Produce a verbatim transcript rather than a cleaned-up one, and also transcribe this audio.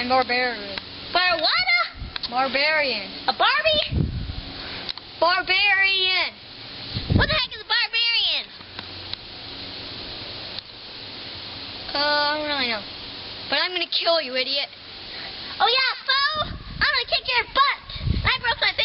I'm barbarian. Bar what? Barbarian. A Barbie? Barbarian. What the heck is a barbarian? Uh, I don't really know. But I'm gonna kill you, idiot. Oh yeah, fool! I'm gonna kick your butt! I broke my